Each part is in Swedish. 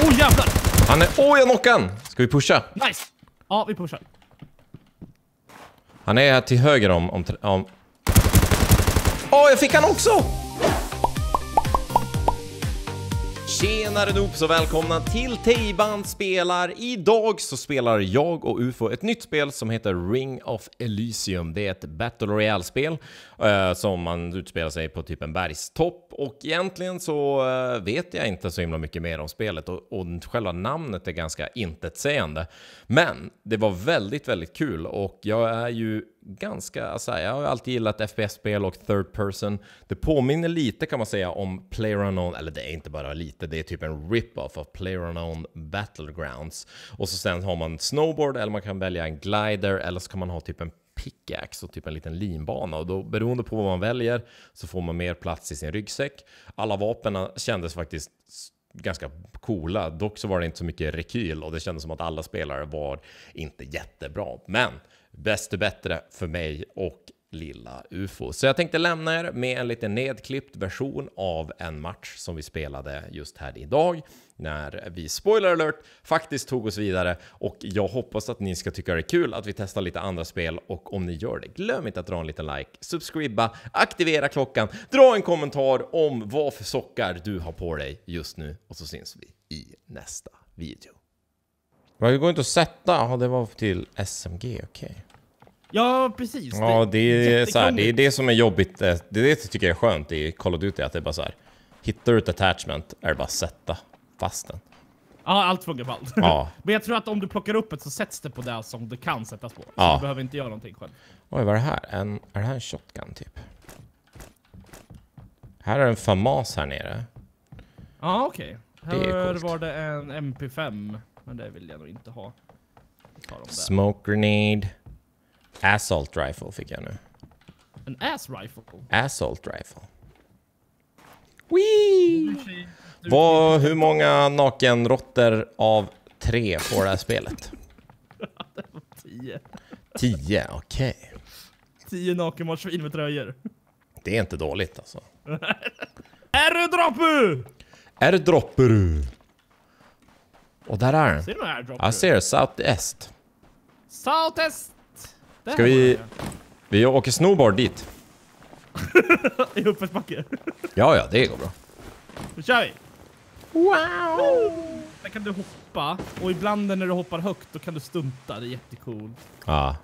Oh jävlar! Han är... jag knockade han! Ska vi pusha? Nice! Ja, vi pushar. Han är här till höger om... jag fick han också! Tjenare noobs och välkomna till Tejban spelar. Idag så spelar jag och UFO ett nytt spel som heter Ring of Elysium. Det är ett Battle Royale-spel som man utspelar sig på typ en bergstopp. Och egentligen så vet jag inte så himla mycket mer om spelet. Och själva namnet är ganska intetsägande. Men det var väldigt, väldigt kul. Och jag är ju ganska, jag har alltid gillat FPS-spel och third person. Det påminner lite kan man säga om PlayerUnknown, eller det är inte bara lite, det är typ en rip-off av PlayerUnknown Battlegrounds. Och så sen har man snowboard, eller man kan välja en glider, eller så kan man ha typ en pickaxe och typ en liten linbana. Och då beroende på vad man väljer så får man mer plats i sin ryggsäck. Alla vapnen kändes faktiskt ganska coola. Dock så var det inte så mycket rekyl och det kändes som att alla spelare var inte jättebra. Men bäst är bättre för mig och lilla UFO. Så jag tänkte lämna er med en lite nedklippt version av en match som vi spelade just här idag. När vi, spoiler alert, faktiskt tog oss vidare. Och jag hoppas att ni ska tycka det är kul att vi testar lite andra spel. Och om ni gör det, glöm inte att dra en liten like, subscriba, aktivera klockan, dra en kommentar om vad för sockar du har på dig just nu. Och så syns vi i nästa video. Det går inte att sätta, det var till SMG, okej. Ja, precis. Ja, det är så här, det är det som är jobbigt. Det är det jag tycker är skönt i Call of Duty, att det är bara så här. Hittar du ett attachment är det bara att sätta fast den. Ja, allt funkar på allt. Ja. Men jag tror att om du plockar upp det så sätts det på det som det kan sättas på. Så ja. Du behöver inte göra någonting själv. Oj, vad är det här? Är det här en shotgun typ? Här är en FAMAS här nere. Ja, okej. Här coolt. var det en MP5. Men det vill jag nog inte ha. Smoke grenade. Assault rifle fick jag nu. En ass rifle? Assault rifle. Wee! Hur många nakenrotter av 3 får det här spelet? Det var 10. 10, okej. 10 nakenmarsvin med tröjor. Det är inte dåligt alltså. Airdropper! Airdropper! Och där är den. Ser du airdropper? Jag ser Southest. Southest! Ska vi åker snowboard dit? I uppförsbacke. Ja, det går bra. Nu kör vi! Wow! Där kan du hoppa. Och ibland när du hoppar högt då kan du stunta. Det är jättekul. Ja.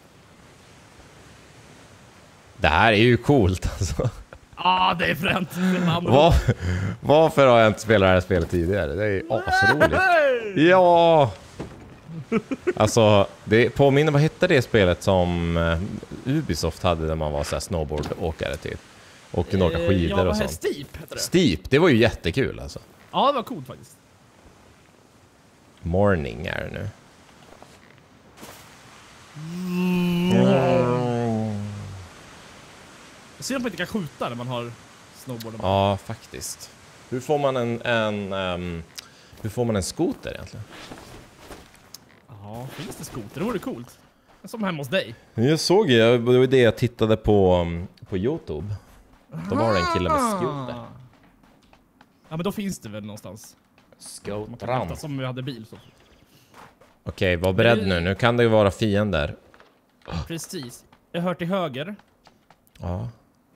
Det här är ju coolt alltså. Ja, det är fränt. Varför har jag inte spelat det här spelet tidigare? Det är asroligt. Ja! Alltså, det påminner, vad hette det spelet som Ubisoft hade där man var så här snowboardåkare typ? Och kunde åka skidor och sånt. Steep heter det. Steep, det var ju jättekul alltså. Ja, det var coolt faktiskt. Morning är det nu. Jag ser om man inte kan skjuta när man har snowboard. Ja, faktiskt. Hur får man en skoter egentligen? Ja, finns det skoter? Det vore coolt. Som hemma hos dig. Jag såg det var det jag tittade på YouTube. Då var det en kille med skoter. Ja, men då finns det väl någonstans. Skotran. Som vi hade bil så. Okej, var beredd nu. Nu kan det ju vara fiender. Precis. Jag hör till höger. Ja.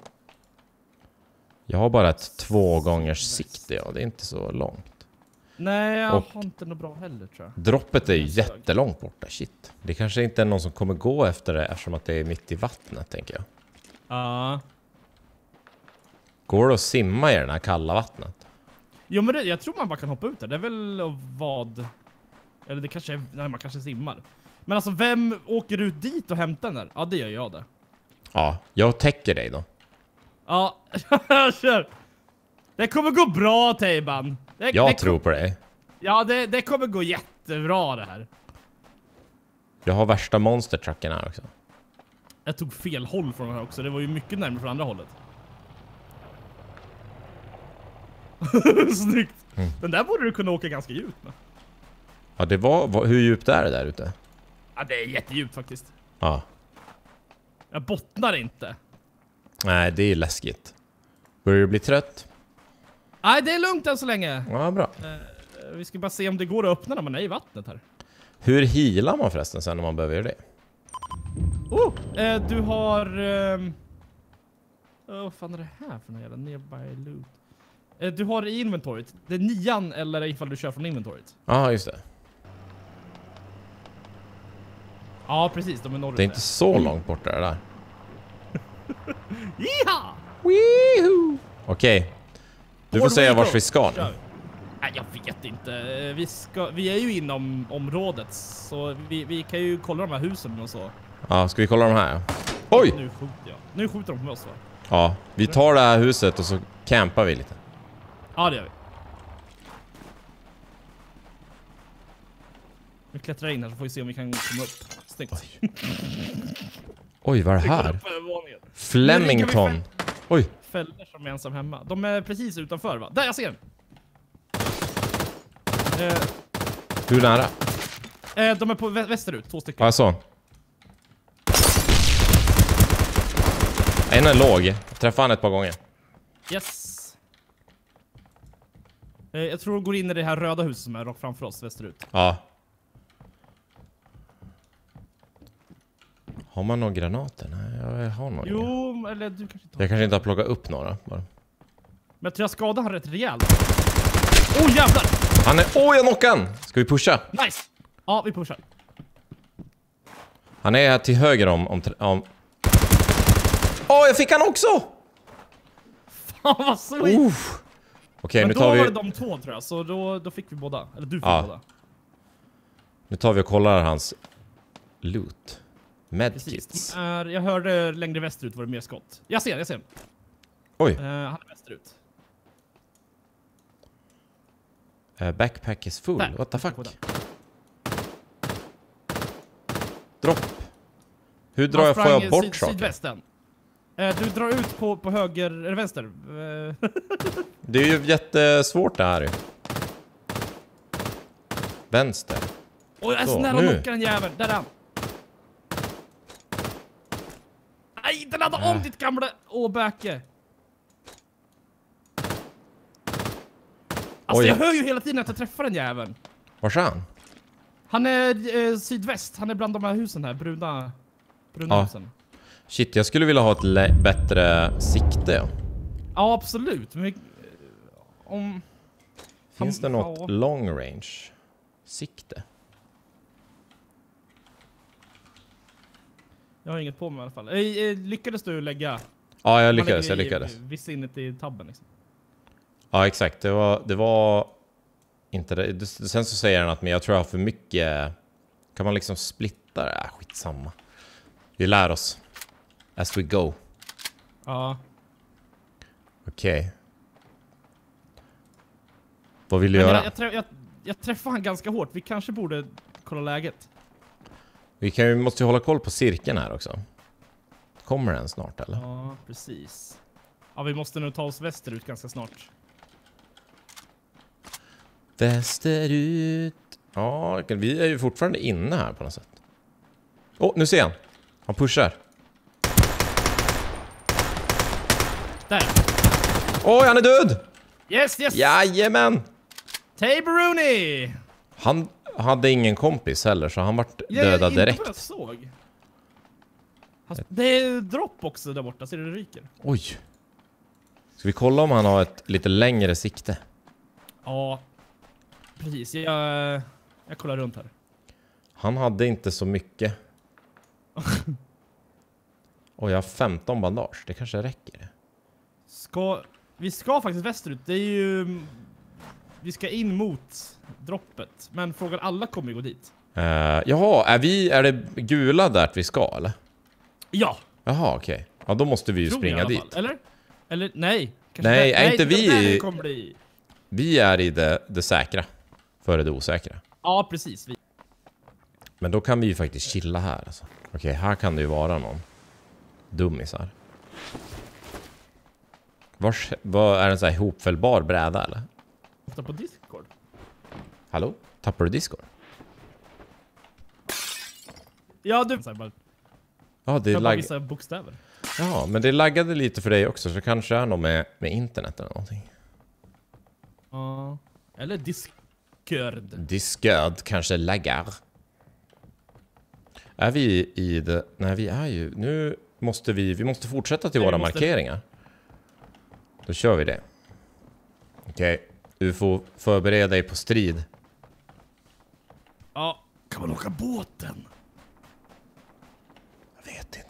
Jag har bara ett 2 gångers sikte, ja. Det är inte så långt. Nej, jag har inte något bra heller tror jag. Droppet är ju jättelångt borta, shit. Det kanske inte är någon som kommer gå efter det eftersom att det är mitt i vattnet, tänker jag. Ja. Går det att simma i den här kalla vattnet? Jo, men jag tror man bara kan hoppa ut där. Det är väl vad... Eller det kanske är... Nej, man kanske simmar. Men alltså, vem åker ut dit och hämtar den där? Ja, det gör jag det. Ja, jag täcker dig då. Ja, kör. Det kommer gå bra, Tejban. Jag tror på dig. Ja, det kommer gå jättebra det här. Jag har värsta monstertrucken här också. Jag tog fel håll från den här också. Det var ju mycket närmare från andra hållet. Snyggt. Den där borde du kunna åka ganska djupt med. Ja, det var... Hur djupt är det där ute? Ja, det är jättedjupt faktiskt. Ja. Jag bottnar inte. Nej, det är läskigt. Börjar du bli trött? Nej, det är lugnt än så länge. Ja, bra. Vi ska bara se om det går att öppna när man är i vattnet här. Hur healar man förresten sen när man behöver göra det? Du har... vad fan är det här för någon jävla nearby loot? Du har i inventoryt. Det är 9 eller ifall du kör från inventoryt. Ja, just det. Ja, precis. De är norrut. Det är inte så långt bort där. Jiha! Weehoo! Okej. Du får säga vart vi ska nu. Nej, jag vet inte. Vi är ju inom området, så vi kan ju kolla de här husen och så. Ja, ska vi kolla de här? Oj! Nu skjuter de på oss, va? Ja, vi tar det här huset och så campar vi lite. Ja, det gör vi. Vi klättrar in här så får vi se om vi kan komma upp. Snyggt. Oj, vad är det här? Flemington. Oj. Fällor som är ensam hemma. De är precis utanför, va? Där, jag ser den. Hur nära? De är på västerut, 2 stycken. Ja, så. En är låg. Jag träffade han ett par gånger. Yes. Jag tror de går in i det här röda huset som är rakt framför oss, västerut. Ja. Har man några granater? Nej, jag har några. Jo, eller du kanske inte har. Jag kanske inte har plockat upp några bara. Men jag tror jag skadar han rätt rejält. Jävlar! Han är... jag knockade han! Ska vi pusha? Nice! Ja, vi pushar. Han är här till höger om... jag fick han också! Fan, vad sweet! Okej, men nu då tar vi... var det de 2, tror jag. Så då fick vi båda. Eller du fick båda. Nu tar vi och kollar hans loot. Medkits. Jag hörde längre västerut var det mer skott. Jag ser. Oj. Han är västerut. Backpack is full. Där. What the fuck? Dropp. Hur drar får jag bort saker? Sydvästen. Du drar ut på höger eller vänster. Det är ju jättesvårt det här ju. Vänster. Jag är så nära att knocka den jäveln. Där är han. Nej, den hade om ditt gamla bäke. Alltså jag hör ju hela tiden att jag träffar den jäveln. Var är han? Han är sydväst. Han är bland de här husen här. Bruna husen. Shit, jag skulle vilja ha ett bättre sikte. Ja, absolut. Men finns det något long range sikte? Jag har inget på mig i alla fall. Lyckades du lägga? Ja, jag lyckades. Visst inne i tabben liksom. Ja, exakt. Det var inte det. Sen så säger han att men jag tror jag har för mycket. Kan man liksom splitta det? Skitsamma. Vi lär oss. As we go. Ja. Okej. Vad vill du göra? Jag träffar han ganska hårt. Vi kanske borde kolla läget. Vi måste ju hålla koll på cirkeln här också. Kommer den snart eller? Ja, precis. Ja, vi måste nu ta oss västerut ganska snart. Västerut. Ja, vi är ju fortfarande inne här på något sätt. Nu ser han. Han pushar. Där. Han är död! Yes! Jajamän! Taberuni! Han hade ingen kompis heller, så han vart dödad direkt. Jag såg. Det är dropp också där borta, ser du det ryker? Oj. Ska vi kolla om han har ett lite längre sikte? Ja, precis. Jag kollar runt här. Han hade inte så mycket. Jag har 15 bandage. Det kanske räcker. Vi ska faktiskt västerut. Det är ju... Vi ska in mot droppet. Men frågan alla kommer ju gå dit. Jaha, är det gula där vi ska, eller? Ja. Jaha, okej. Ja, då måste vi ju springa dit. Eller nej. Nej, är inte vi... Kommer bli... Vi är i det säkra. Före det osäkra. Ja, precis. Men då kan vi ju faktiskt chilla här. Alltså. Okej, här kan det ju vara någon dummisar. Vad är det en sån här hopfällbar bräda, eller? På Discord. Hallå? Tappar du Discord? Ja, du... Ja, det laggade vissa bokstäver. Ja, men det laggade lite för dig också. Så kanske är något med internet eller någonting. Ja. Eller Discord kanske laggar. Är vi i det? Nej, vi är ju... Nu måste vi måste fortsätta till våra markeringar. Då kör vi det. Okej. Du får förbereda dig på strid. Ja, kan man åka båten? Jag vet inte.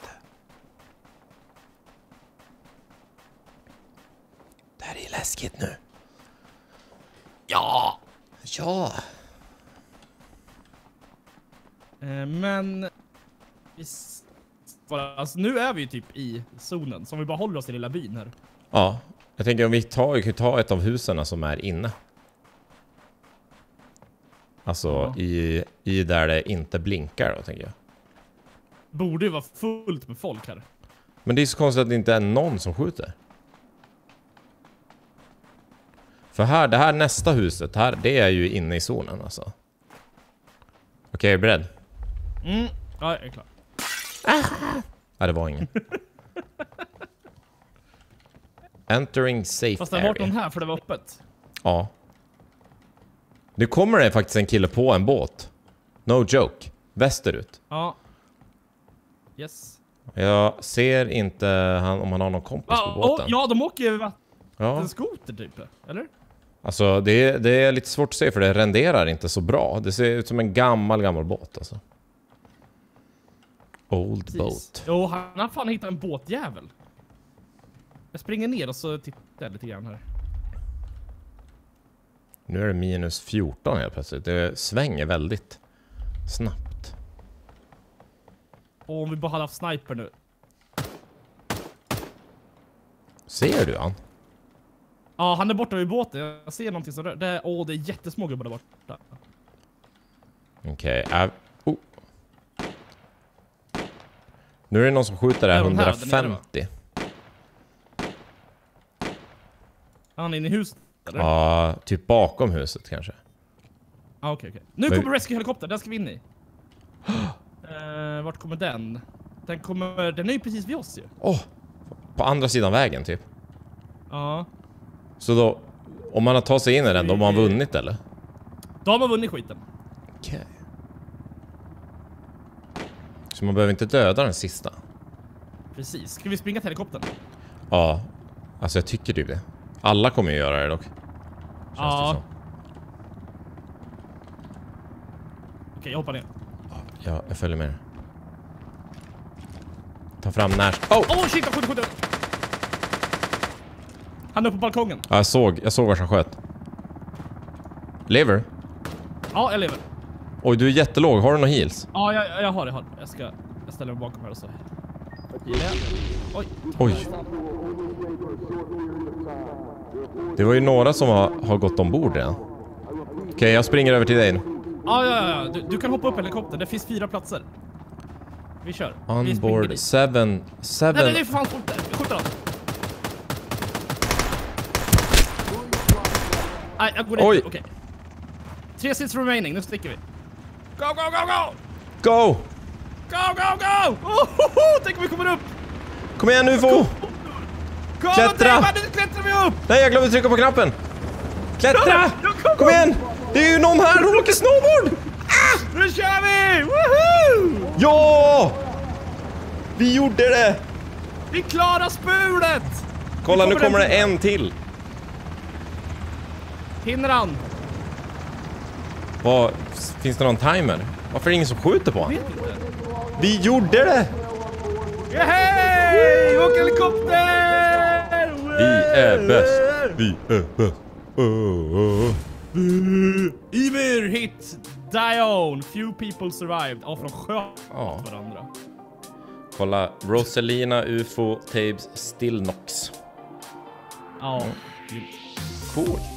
Det här är läskigt nu. Ja! Ja! Men... Alltså, nu är vi ju typ i zonen, så om vi bara håller oss i lilla byn här. Ja, jag tänker om vi kan ta ett av husen som är inne. Alltså i där det inte blinkar då, tänker jag. Borde ju vara fullt med folk här. Men det är så konstigt att det inte är någon som skjuter. För här, det här nästa huset här, det är ju inne i zonen alltså. Okej, är du beredd? Ja, jag är klar. Nej, det var ingen. Entering safe Fast det har varit area. någon här för det var öppet. Ja. Nu kommer det faktiskt en kille på en båt. No joke. Västerut. Ja. Yes. Jag ser inte om han har någon kompis på båten. Ja, de åker ju Ja. en skoter typ, eller? Alltså det är lite svårt att se för det renderar inte så bra. Det ser ut som en gammal båt alltså. Old Precis. boat. Jo, han har fan hittat en båtjävel. Jag springer ner och så tittar jag lite grann här. Nu är det minus 14 helt plötsligt. Det svänger väldigt snabbt. Och om vi bara hade haft sniper nu. Ser du han? Ja, han är borta vid båten. Jag ser någonting som rör. Det är jättesmå gubbar där borta. Okej. Nu är det någon som skjuter där Är de här, 150. Är han inne i huset? Eller? Ja, typ bakom huset kanske. Okej. Nu kommer rescue-helikopter, den ska vi in i. Vart kommer den? Den är ju precis vid oss ju. På andra sidan vägen typ. Ja. Så då, om man har tagit sig in i den, då har man vunnit eller? Då har man vunnit skiten. Okej. Så man behöver inte döda den sista. Precis. Ska vi springa till helikoptern? Ja, alltså jag tycker typ det. Alla kommer ju göra det dock. Ja. Okej, jag hoppar ner. Ja, jag följer med. Ta fram shit, jag skjuter. Han är på balkongen. Ja, jag såg var han sköt. Lever? Ja, jag lever. Oj, du är jättelåg. Har du några heals? Ja, jag har det. Jag ställer mig bakom här och så. Oj. Det var ju några som har gått ombord redan. Okej, jag springer över till dig nu. Ja. Du kan hoppa upp i helikoptern. Det finns 4 platser. Vi kör. Onboard 7. Nej, det är fan folk där. Vi skjuter dem. Nej, jag går dit. Okej. 3 seats remaining. Nu sticker vi. Go! Go! Tänk om vi kommer upp! Kom igen nu, Fo! Klättra! Nu klättrar vi upp! Nej, jag glömde trycka på knappen. Klättra! Kom igen! Det är ju någon här, hon åker snowboard! Nu kör vi! Woohoo! Ja! Vi gjorde det! Vi klarar spulet! Kolla, nu kommer det en till. Hinner han? Finns det någon timer? Varför är det ingen som skjuter på honom? Vet inte. Vi gjorde det! Hej! Åk helikopter! Vi är bäst! Vi är bäst! Ymir hit Dion. Few people survived. Ja, från sköt varandra. Kolla, Rosalina, UFO, Tabes, Stillnox. Ja. Cool.